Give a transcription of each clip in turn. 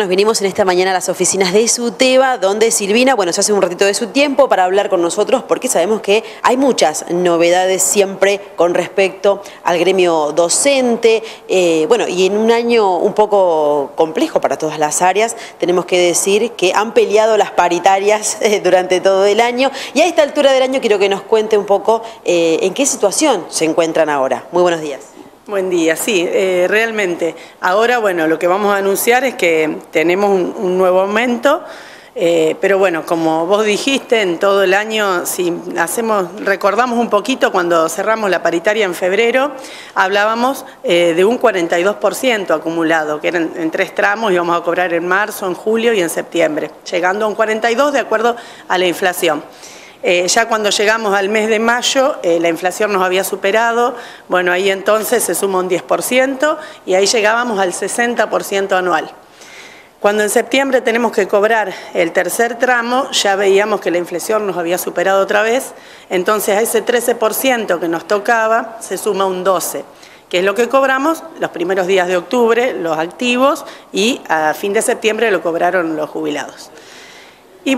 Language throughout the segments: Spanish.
Nos vinimos en esta mañana a las oficinas de SUTEBA, donde Silvina, se hace un ratito de su tiempo para hablar con nosotros, porque sabemos que hay muchas novedades siempre con respecto al gremio docente. Y en un año un poco complejo para todas las áreas, tenemos que decir que han peleado las paritarias durante todo el año. Y a esta altura del año quiero que nos cuente un poco en qué situación se encuentran ahora. Muy buenos días. Buen día, sí, realmente. Ahora, lo que vamos a anunciar es que tenemos un nuevo aumento, pero como vos dijiste, en todo el año, si recordamos un poquito cuando cerramos la paritaria en febrero, hablábamos de un 42% acumulado, que eran en 3 tramos, íbamos a cobrar en marzo, en julio y en septiembre, llegando a un 42% de acuerdo a la inflación. Ya cuando llegamos al mes de mayo, la inflación nos había superado, ahí entonces se suma un 10% y ahí llegábamos al 60% anual. Cuando en septiembre tenemos que cobrar el tercer tramo, ya veíamos que la inflación nos había superado otra vez, entonces a ese 13% que nos tocaba se suma un 12%, que es lo que cobramos los primeros días de octubre, los activos, y a fin de septiembre lo cobraron los jubilados. Y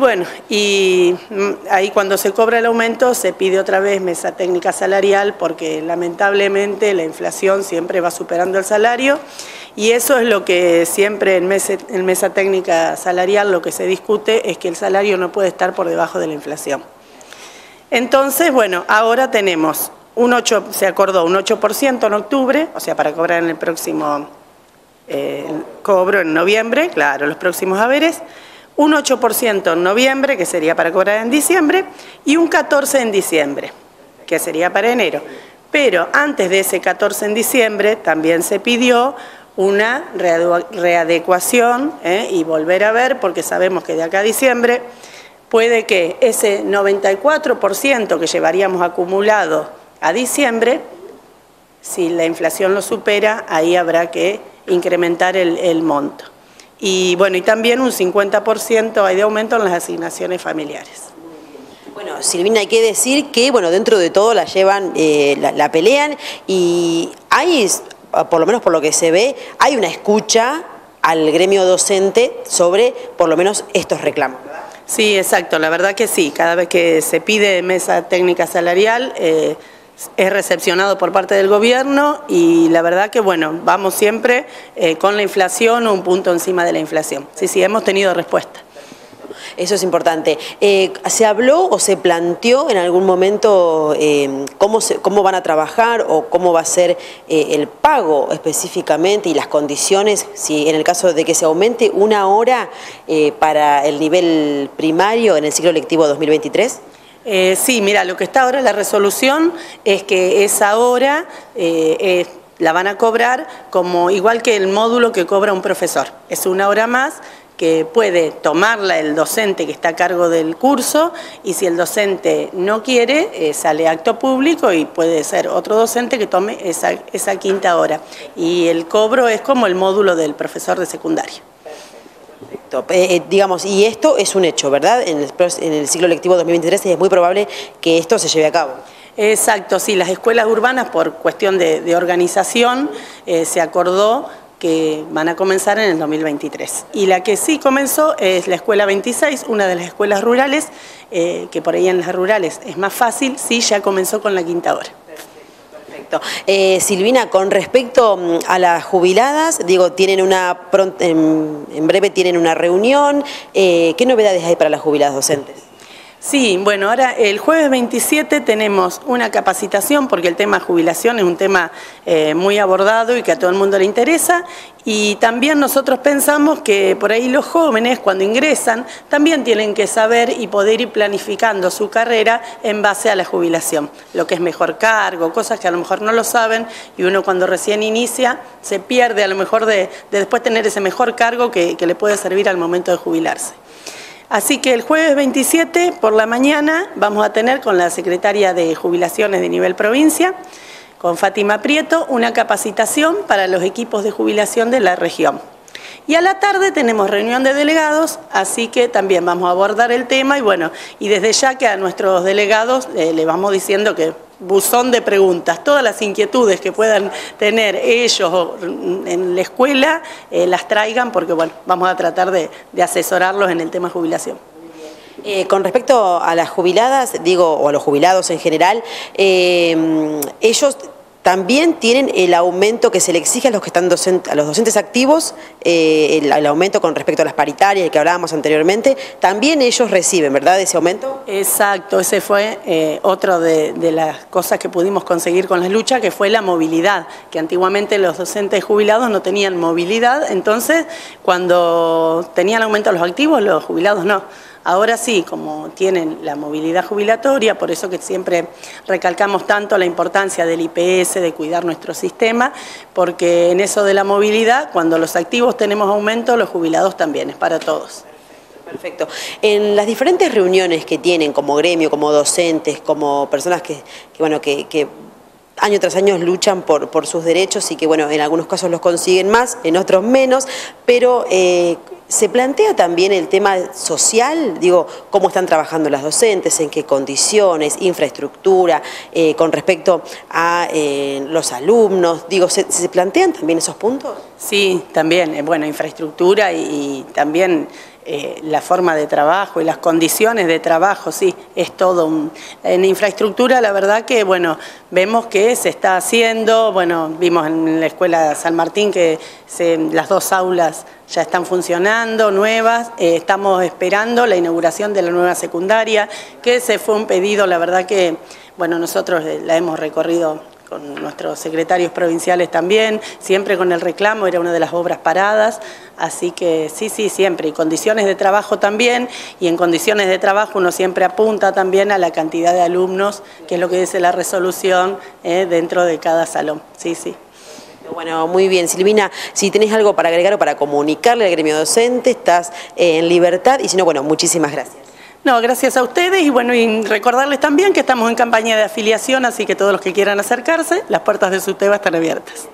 ahí cuando se cobra el aumento se pide otra vez mesa técnica salarial, porque lamentablemente la inflación siempre va superando el salario, y eso es lo que siempre en mesa técnica salarial lo que se discute es que el salario no puede estar por debajo de la inflación. Entonces, ahora tenemos se acordó un 8% en octubre, o sea, para cobrar en el próximo cobro en noviembre, claro, los próximos haberes, un 8% en noviembre, que sería para cobrar en diciembre, y un 14% en diciembre, que sería para enero. Pero antes de ese 14% en diciembre también se pidió una readecuación y volver a ver, porque sabemos que de acá a diciembre puede que ese 94% que llevaríamos acumulado a diciembre, si la inflación lo supera, ahí habrá que incrementar el monto. Y también un 50% hay de aumento en las asignaciones familiares. Silvina, hay que decir que, dentro de todo la llevan, la pelean, y hay, por lo menos por lo que se ve, hay una escucha al gremio docente sobre, por lo menos, estos reclamos. Sí, exacto, la verdad que sí. Cada vez que se pide mesa técnica salarial, es recepcionado por parte del gobierno, y la verdad que vamos siempre con la inflación o un punto encima de la inflación. Sí, hemos tenido respuesta. Eso es importante. ¿Se habló o se planteó en algún momento cómo van a trabajar o cómo va a ser el pago específicamente y las condiciones, si en el caso de que se aumente una hora para el nivel primario en el ciclo lectivo 2023? Sí, mira, lo que está ahora en la resolución es que esa hora la van a cobrar igual que el módulo que cobra un profesor. Es una hora más que puede tomarla el docente que está a cargo del curso, y si el docente no quiere, sale acto público y puede ser otro docente que tome esa quinta hora. Y el cobro es como el módulo del profesor de secundaria. Y esto es un hecho, ¿verdad? En el ciclo lectivo 2023 es muy probable que esto se lleve a cabo. Exacto, sí, las escuelas urbanas, por cuestión de organización, se acordó que van a comenzar en el 2023. Y la que sí comenzó es la escuela 26, una de las escuelas rurales, que por ahí en las rurales es más fácil, sí, ya comenzó con la quinta hora. Perfecto. Silvina, con respecto a las jubiladas, tienen en breve tienen una reunión. ¿Qué novedades hay para las jubiladas docentes? Sí, ahora el jueves 27 tenemos una capacitación, porque el tema jubilación es un tema muy abordado y que a todo el mundo le interesa, y también nosotros pensamos que por ahí los jóvenes cuando ingresan también tienen que saber y poder ir planificando su carrera en base a la jubilación, lo que es mejor cargo, cosas que a lo mejor no lo saben, y uno cuando recién inicia se pierde a lo mejor de después tener ese mejor cargo que le puede servir al momento de jubilarse. Así que el jueves 27 por la mañana vamos a tener con la secretaria de Jubilaciones de nivel provincia, con Fátima Prieto, una capacitación para los equipos de jubilación de la región. Y a la tarde tenemos reunión de delegados, así que también vamos a abordar el tema y bueno, y desde ya que a nuestros delegados le vamos diciendo que buzón de preguntas, todas las inquietudes que puedan tener ellos en la escuela, las traigan porque bueno, vamos a tratar de asesorarlos en el tema jubilación. Con respecto a las jubiladas, digo, o a los jubilados en general, ellos también tienen el aumento que se le exige a los que están a los docentes activos, el aumento con respecto a las paritarias que hablábamos anteriormente, también ellos reciben, ¿verdad?, ese aumento. Exacto, ese fue otro de las cosas que pudimos conseguir con la lucha, que fue la movilidad, que antiguamente los docentes jubilados no tenían movilidad, entonces cuando tenían aumento los activos, los jubilados no. Ahora sí, como tienen la movilidad jubilatoria, por eso que siempre recalcamos tanto la importancia del IPS, de cuidar nuestro sistema, porque en eso de la movilidad, cuando los activos tenemos aumento, los jubilados también, es para todos. Perfecto. En las diferentes reuniones que tienen como gremio, como docentes, como personas que año tras año luchan por sus derechos y que, bueno, en algunos casos los consiguen más, en otros menos, pero ¿se plantea también el tema social? Digo, ¿cómo están trabajando las docentes? ¿En qué condiciones? ¿Infraestructura? Con respecto a los alumnos. Digo, ¿se plantean también esos puntos? Sí, también. Bueno, infraestructura y también la forma de trabajo y las condiciones de trabajo, sí, es todo en infraestructura. La verdad que, bueno, vemos que se está haciendo, bueno, vimos en la Escuela San Martín que las 2 aulas ya están funcionando, nuevas, estamos esperando la inauguración de la nueva secundaria, que ese fue un pedido, la verdad que, bueno, nosotros la hemos recorrido con nuestros secretarios provinciales también, siempre con el reclamo, era una de las obras paradas, así que sí, siempre, y condiciones de trabajo también, y en condiciones de trabajo uno siempre apunta también a la cantidad de alumnos, que es lo que dice la resolución, dentro de cada salón, sí. Bueno, muy bien, Silvina, si tenés algo para agregar o para comunicarle al gremio docente, estás en libertad, y si no, bueno, muchísimas gracias. No, gracias a ustedes y bueno, y recordarles también que estamos en campaña de afiliación, así que todos los que quieran acercarse, las puertas de SUTEBA están abiertas.